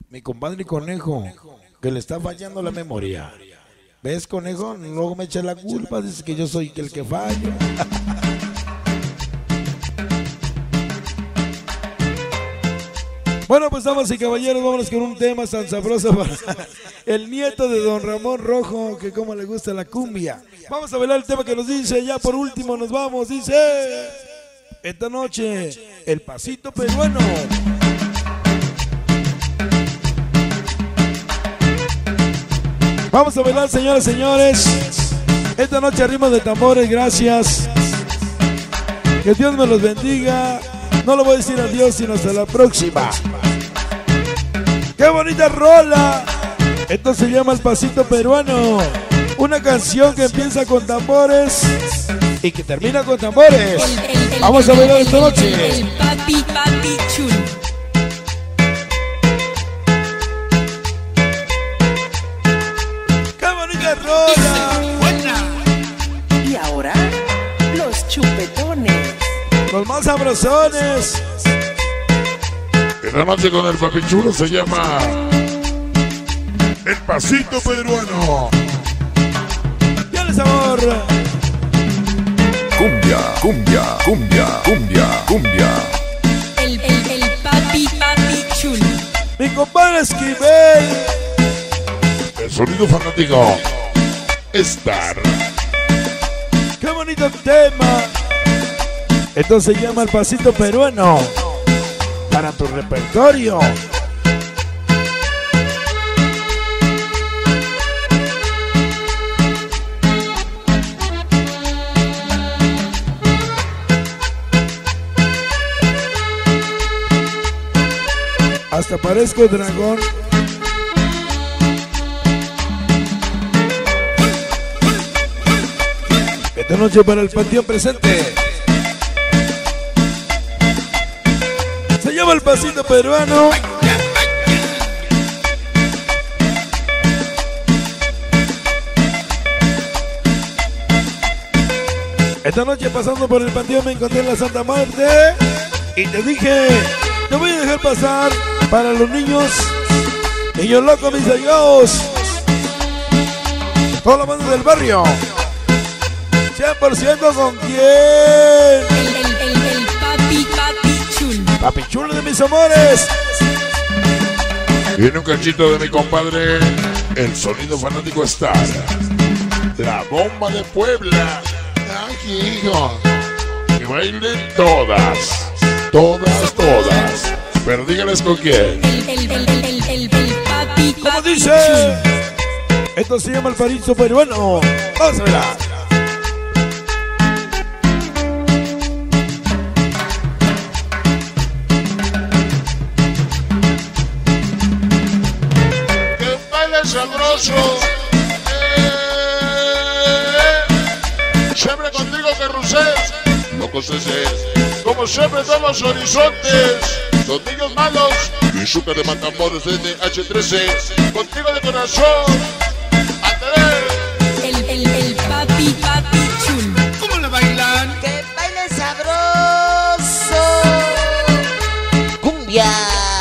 Mi compadre Conejo, que le está fallando la memoria. ¿Ves, Conejo? Luego me echa la culpa, dice que yo soy el que fallo. Bueno, pues damas y caballeros, vámonos con un tema tan sabroso para el nieto de don Ramón Rojo, que como le gusta la cumbia. Vamos a bailar el tema que nos dice, ya por último nos vamos, dice: esta noche, el pasito peruano. Vamos a bailar, señoras y señores, esta noche a ritmo de tambores, gracias. Que Dios me los bendiga. No lo voy a decir adiós, sino hasta la próxima. ¡Qué bonita rola! Esto se llama El Pasito Peruano. Una canción que empieza con tambores y que termina con tambores. Vamos a bailar esta noche. El papi chulo. ¡Qué bonita rola! Y ahora, los chupetones. Los más sabrosones. Esta noche con el papichulo se llama El Pasito Peruano. ¡Dale sabor! Cumbia, cumbia, cumbia, cumbia, cumbia. El papi chulo. Mi compadre Esquivel. El sonido fanático. Star. ¡Qué bonito tema! Esto se llama El Pasito Peruano. Para tu repertorio. Hasta parezco dragón. Esta noche para el panteón presente. Se llama El Pasito Peruano. Esta noche pasando por el panteón me encontré en la Santa Muerte y te dije, te voy a dejar pasar para los niños locos, mis amigos, toda la banda del barrio. 100% con quién. El papi chulo. Papi chulo de mis amores. Viene un cachito de mi compadre, el sonido fanático Star. La bomba de Puebla. Aquí, hijo. Que bailen todas. Todas, todas. Pero díganles con quién. El papi ¿Cómo dice? Esto se llama El Pasito Peruano. Vamos a verla. Sabroso, siempre contigo Carrusel, locos ese, como siempre todos los horizontes, los niños malos, y Zucca de Matamoros desde H13, contigo de corazón, Andrés. El papi chulo. ¿Cómo la bailan? ¡Que baile sabroso! ¡Cumbia!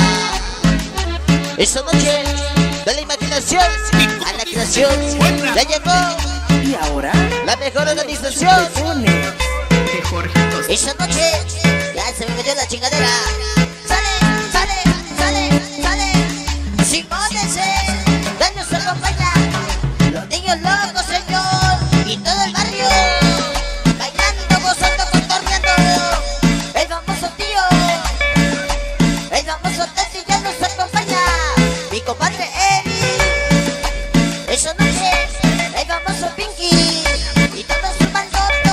Esta noche de la imaginación a la creación ya llegó. Y ahora, La mejor organización. chupetones de Jorgito. Esta noche ya se me metió la chingadera. Sale, sale, sale, sale. Simónese, daños se acompaña. Los niños locos, señor. Y todo el barrio bailando, gozando, contorneando. El famoso tío, el famoso Tati ya nos acompaña. Mi compadre Eri. Esa noche el famoso Pinky. Y todos suman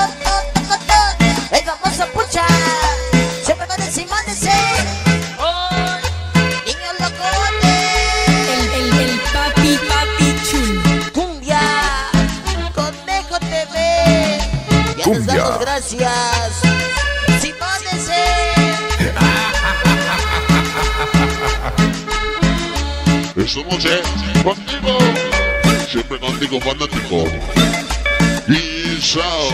el famoso Pucha. Siempre con el Simónese. Niños locotes. El papi chulo. Cumbia, Conejo TV. Ya nos Cumbia. damos gracias. Simónese. Esta noche contigo, siempre contigo fanático, y Sao,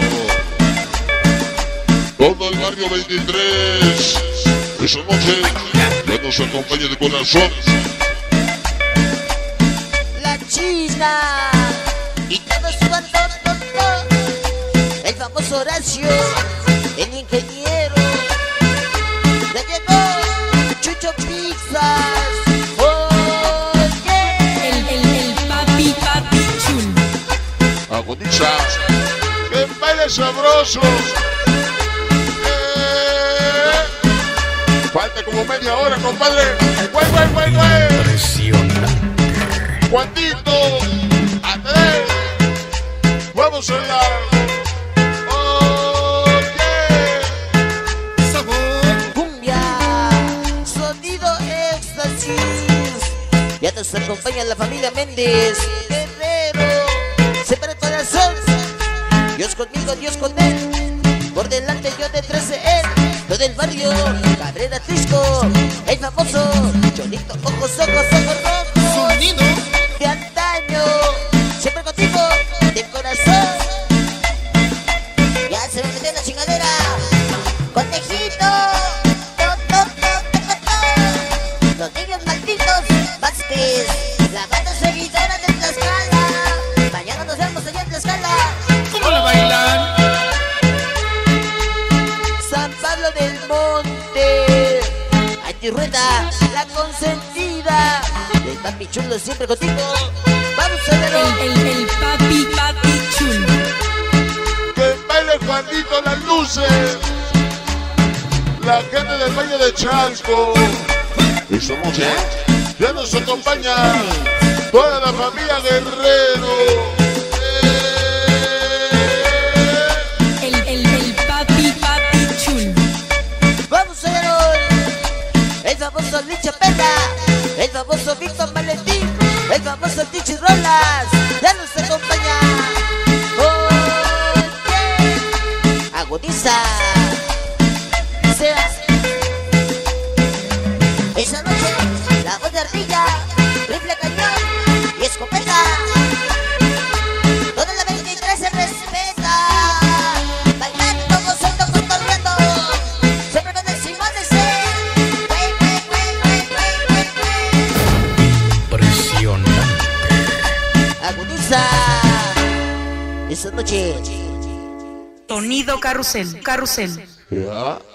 todo el barrio 23. Esta noche ya nos acompaña de corazón. Medina y todo su bando, el famoso Horacio, el ingeniero. Ya llegó Chucho Pizzas. El papi chul. Agudiza, que baile sabroso. Falta como media hora, compadre. ¡Güey! Impresionante. Juanito, Andrés, vamos a hablar. Cumbia, sonido éxtasis. Ya nos acompaña la familia Méndez, Guerrero, siempre corazón. Dios conmigo, Dios con él. Por delante yo detrás de él. Todo el barrio, Cabrera Trisco, el famoso Cholito, ojos rojos. Sonido. De antaño, siempre contigo, de corazón. Ya se me metió en la chingadera. Conejito. Los niños malditos, Vázquez. La banda seguidora de Tlaxcala. Mañana nos vemos allá en Tlaxcala. ¿Cómo la bailan? San Pablo del Monte. Rueda, la consentida. El papi chulo siempre contigo. Vamos a verlo. El papi chul. Que baile Juanito las luces. La gente del Valle de Chalco. Esta noche ya nos acompaña toda la familia Guerrero. El papi chul. Vamos a verlo. El famoso Licha Pena, el famoso Víctor Valentín, el famoso Tichi Rolas, ya nos acompaña. Oye, agudiza. Esa noche, la voz de ardilla, rifle cañón y escopeta. Toda la 23 se respeta. Bailando, gozando, cotorreando. Siempre con el Simón de C. Impresionante. Agudiza. Esa noche. Sonido carrusel. Ya.